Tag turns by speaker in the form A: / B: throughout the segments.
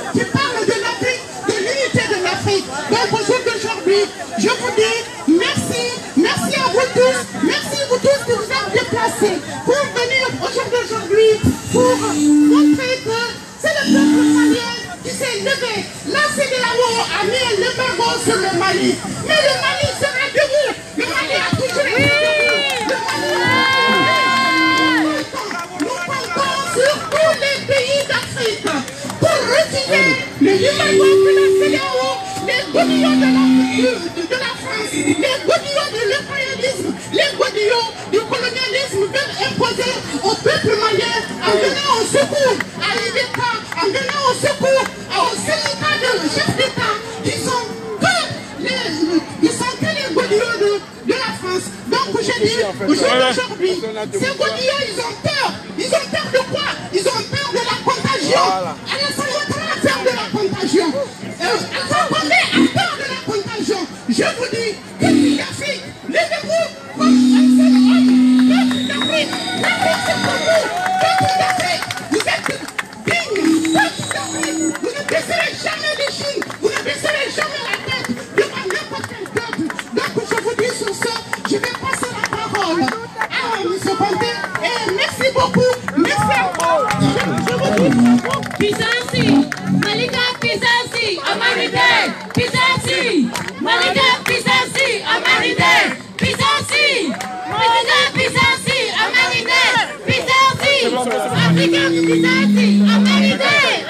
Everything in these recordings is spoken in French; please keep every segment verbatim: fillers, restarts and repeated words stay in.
A: qui parle de l'Afrique, de l'unité de l'Afrique. Donc au jour d'aujourd'hui, je vous dis merci, merci à vous tous, merci à vous tous qui vous êtes déplacés pour venir au jour d'aujourd'hui pour montrer que c'est le peuple malien qui s'est levé. La C D A O a mis l'embargo sur le Mali. Mais le Mali sera debout. Le Mali a toujours été debout. Le Mali a Nous comptons sur tous les pays d'Afrique pour retirer le embargo de la C D A O, les godillots de la, de, de la France, les godillots de l'impérialisme, les godillots du colonialisme veulent imposer au peuple malien en venant au secours à l'I D K, en venant au secours aux syndicats de chefs d'État qui sont que les, ils sont que les godillots de, de la France. Donc je dis, aujourd'hui, ces godillots, ils ont peur. Ils ont peur de quoi? Ils ont peur de la contagion. Alassane Ouattara a peur de la contagion. Euh, Alpha Condé a peur de la contagion. Je vous dis, peuple d'Afrique, levez-vous comme un seul homme. Peuple d'Afrique, l'Afrique c'est pour vous. Peuple d'Afrique, vous êtes dignes. Peuple d'Afrique, vous ne baisserez jamais les chines. Vous ne baisserez jamais la tête devant n'importe quel peuple. Donc je vous dis sur ce, je vais passer la parole à M. Condé. Et merci beaucoup. Merci encore. Je, je vous dis.
B: Pisansi, Malika Pisansi, Amaride, Pisansi, Malika Pisansi, Amaride, Pisansi, Malika Pisansi, Amaride, Pisansi, Africa Pisansi, Amaride,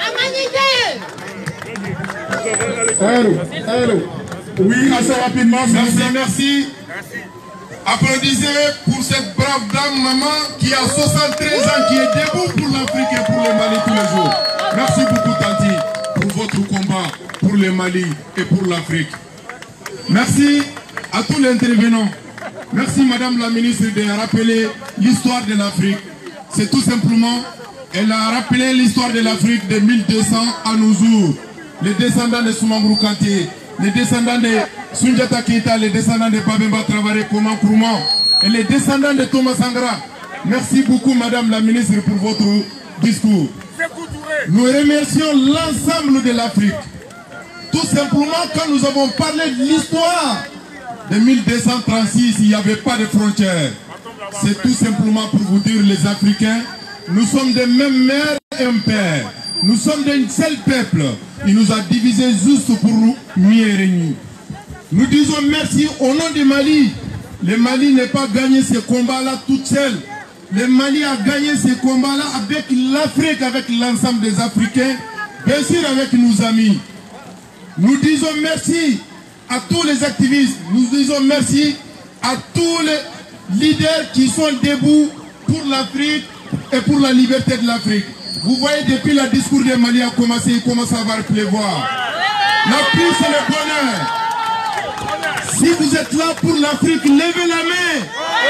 B: Amanide.
C: Allô, allô. Oui, assez rapidement. Merci, merci. Applaudissez pour cette brave dame, maman, qui a soixante-treize ans, qui est debout pour l'Afrique et pour le Mali tous les jours. Merci beaucoup, Tanti, pour votre combat pour le Mali et pour l'Afrique. Merci à tous les intervenants. Merci, Madame la ministre, de rappeler l'histoire de l'Afrique. C'est tout simplement, elle a rappelé l'histoire de l'Afrique de mille deux cents à nos jours. Les descendants de Soumaïla Kanté, les descendants de Soundiata Keita, les descendants de Babemba Traoré, Koman Nkrumah et les descendants de Thomas Sankara. Merci beaucoup, Madame la ministre, pour votre discours. Nous remercions l'ensemble de l'Afrique. Tout simplement, quand nous avons parlé de l'histoire de mille deux cent trente-six, il n'y avait pas de frontières. C'est tout simplement pour vous dire, les Africains, nous sommes des mêmes mères et un père. Nous sommes d'un seul peuple. Il nous a divisés juste pour nous mieux régner. Nous disons merci au nom du Mali. Le Mali n'est pas gagné ce combat-là toute seule. Le Mali a gagné ce combat-là avec l'Afrique, avec l'ensemble des Africains, bien sûr avec nos amis. Nous disons merci à tous les activistes. Nous disons merci à tous les leaders qui sont debout pour l'Afrique et pour la liberté de l'Afrique. Vous voyez, depuis le discours de Mali a commencé, il commence à avoir pleuvoir. La pluie, c'est le bonheur. Si vous êtes là pour l'Afrique, levez la main.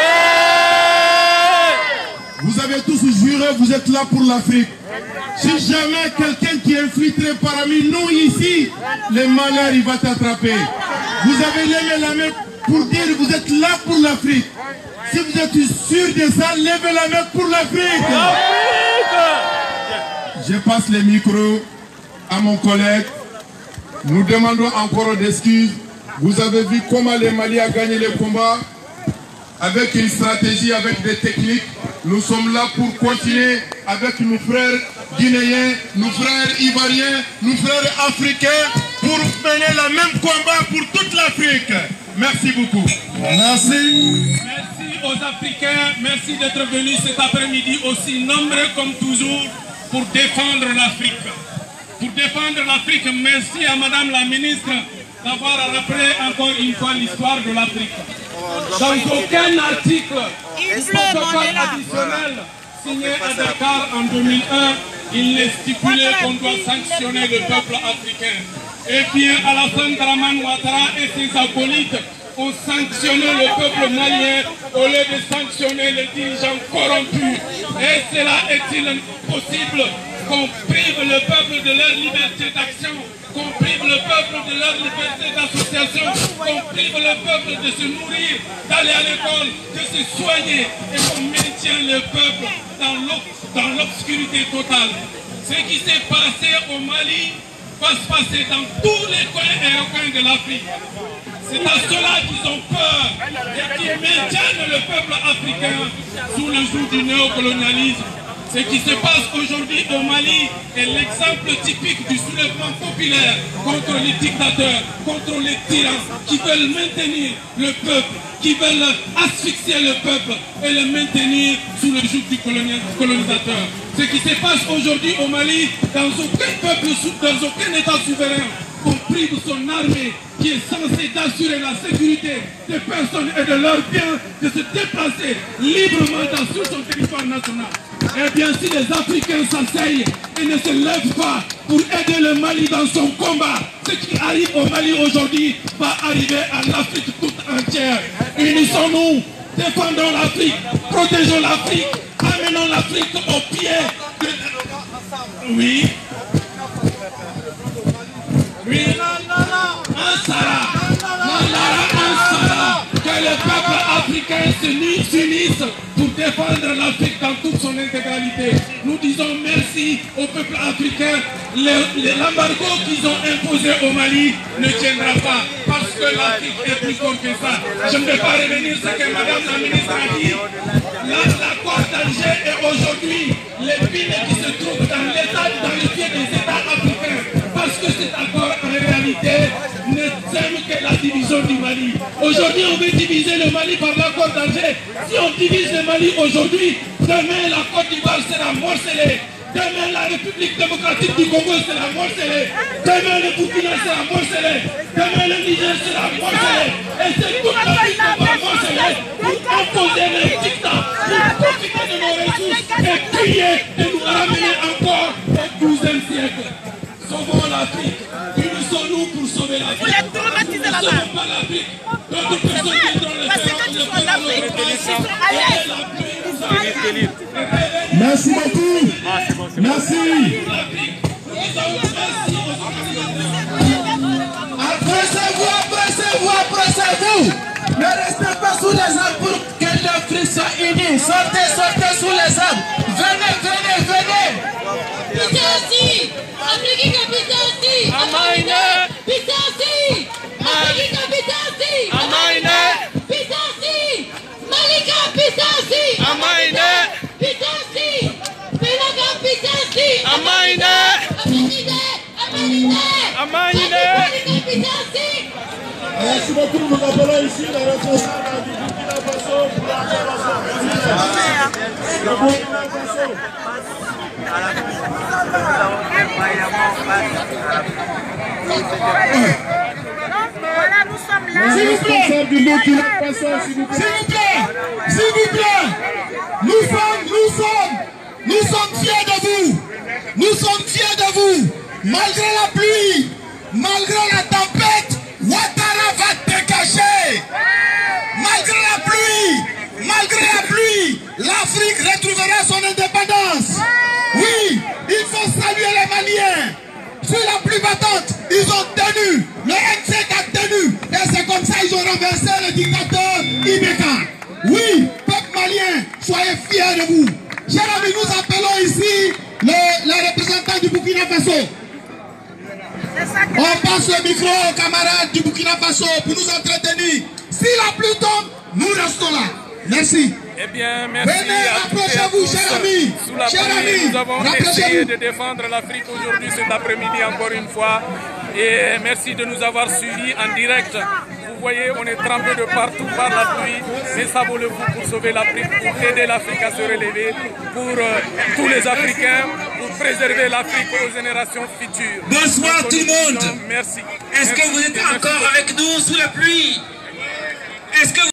C: Vous avez tous juré, vous êtes là pour l'Afrique. Si jamais quelqu'un qui est infiltré parmi nous ici, le malheur, il va t'attraper. Vous avez levé la main pour dire que vous êtes là pour l'Afrique. Si vous êtes sûr de ça, levez la main pour l'Afrique. Je passe le micro à mon collègue. Nous demandons encore d'excuses. Vous avez vu comment le Mali a gagné le combat avec une stratégie, avec des techniques. Nous sommes là pour continuer avec nos frères guinéens, nos frères ivoiriens, nos frères africains pour mener le même combat pour toute l'Afrique. Merci beaucoup. Merci.
D: Merci aux Africains. Merci d'être venus cet après-midi aussi nombreux comme toujours pour défendre l'Afrique. Pour défendre l'Afrique, merci à Madame la ministre d'avoir rappelé encore une fois l'histoire de l'Afrique. Dans aucun article du protocole additionnel signé à Dakar en deux mille un, il n'est stipulé qu'on doit sanctionner le peuple africain. Et bien Alassane Dramane Ouattara et ses acolytes ont sanctionné le peuple malien au lieu de sanctionner les dirigeants corrompus. Et cela est-il possible qu'on prive le peuple de leur liberté d'action, qu'on prive le peuple de leur liberté d'association, qu'on prive le peuple de se nourrir, d'aller à l'école, de se soigner, et qu'on maintient le peuple dans l'obscurité totale. Ce qui s'est passé au Mali va se passer dans tous les coins et recoins de l'Afrique. C'est à cela qu'ils ont peur et qui maintiennent le peuple africain sous le joug du néocolonialisme. Ce qui se passe aujourd'hui au Mali est l'exemple typique du soulèvement populaire contre les dictateurs, contre les tyrans qui veulent maintenir le peuple, qui veulent asphyxier le peuple et le maintenir sous le joug du colonisateur. Ce qui se passe aujourd'hui au Mali, dans aucun peuple, dans aucun État souverain, on prive son armée qui est censée assurer la sécurité des personnes et de leurs biens de se déplacer librement dans sur son territoire national. Eh bien, si les Africains s'asseyent et ne se lèvent pas pour aider le Mali dans son combat, ce qui arrive au Mali aujourd'hui va arriver à l'Afrique toute entière. Unissons-nous, défendons l'Afrique, protégeons l'Afrique, amenons l'Afrique au pied de... Oui. Oui. Un Sahara. Un Sahara. Que le peuple africain s'unisse pour défendre l'Afrique dans toute son intégralité. Nous disons merci au peuple africain. L'embargo qu'ils ont imposé au Mali ne tiendra pas parce que l'Afrique est plus forte que ça. Je ne vais pas revenir sur ce que Madame la ministre a dit. L'accord d'Alger est aujourd'hui l'épine qui se trouve dans l'état, dans les pieds des États africains. Parce que cet accord en réalité ne sème que la division du Mali. Aujourd'hui on veut diviser le Mali par l'accord d'Alger. Si on divise le Mali aujourd'hui, demain la Côte d'Ivoire sera morcelée. Demain la République démocratique du Congo sera morcelée. Demain le Burkina sera morcelé. Demain le Niger sera morcelé. Et c'est toute l'Afrique qui va morceler pour imposer les dictats, pour profiter de nos ressources et crier de nous ramener encore au douzième siècle. Sauvons l'Afrique. Unissons-nous pour sauver l'Afrique.
E: Vous voulez traumatiser la
D: Sauvons pas l'Afrique. D'autres personnes viendront le faire.
E: Parce que tu sois l'Afrique, ils sont à l'aise.
C: Merci beaucoup. Merci.
F: Approchez-vous, approchez-vous, approchez-vous. Ne restez pas sous les arbres pour que l'Afrique soit unie. Sortez, sortez sous les arbres. Venez, venez, venez.
B: Pisasi, Afrique Pisasi, Amaine, Pisasi, Afrique Pisasi, Amaine, Pisasi, Malika Pisasi, Amaine, Pisasi, Benaga Pisasi, Amaine, Amaine, Amaine, Amaine, Pisasi.
C: Merci beaucoup. Nous appelons ici la responsable du Burkina Faso pour la intervention. Le Burkina Faso.
E: Voilà, nous sommes là.
C: Le responsable du Burkina Faso, s'il vous plaît.
F: S'il vous plaît, s'il vous plaît. Nous sommes, nous sommes, nous sommes fiers de vous. Nous sommes fiers de vous. Malgré la pluie, malgré la tempête, Ouattara va te cacher. Malgré la pluie, malgré la pluie, l'Afrique retrouvera son indépendance. Oui, il faut saluer les Maliens. Sur la pluie battante, ils ont tenu. Le M C a tenu. Et c'est comme ça qu'ils ont renversé le dictateur Ibeka. Oui, peuple malien, soyez fiers de vous. Chers amis, nous appelons ici le, le représentant du Burkina Faso. On passe le micro aux camarades du Burkina Faso pour nous entretenir. Si la pluie tombe, nous restons là. Merci.
G: Eh bien, merci
F: Venez,
G: à tous et à
F: rapprochez-vous,
G: tous.
F: chers amis.
G: Sous la
F: Chers
G: pluie,
F: amis,
G: nous avons
F: rapprochez-vous.
G: essayé de défendre l'Afrique aujourd'hui, cet après-midi, encore une fois. Et merci de nous avoir suivis en direct. Vous voyez, on est trempé de partout par la pluie, mais ça vaut le coup pour sauver l'Afrique, pour aider l'Afrique à se relever, pour euh, tous les Africains, pour préserver l'Afrique aux générations futures.
F: Bonsoir
G: Donc,
F: tout le monde.
G: Merci.
F: Est-ce que
G: Merci.
F: vous êtes
G: Merci.
F: encore avec nous sous la pluie? Est-ce que